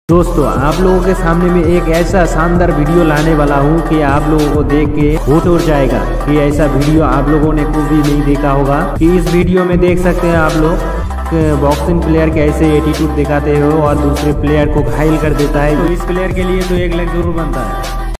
दोस्तों आप लोगों के सामने में एक ऐसा शानदार वीडियो लाने वाला हूं कि आप लोगों को देख के होश उड़ जाएगा कि ऐसा वीडियो आप लोगों ने कभी नहीं देखा होगा। कि इस वीडियो में देख सकते हैं आप लोग बॉक्सिंग प्लेयर कैसे एटीट्यूड दिखाते हो और दूसरे प्लेयर को घायल कर देता है। तो इस प्लेयर के लिए तो 1 लाख जरूर बनता है।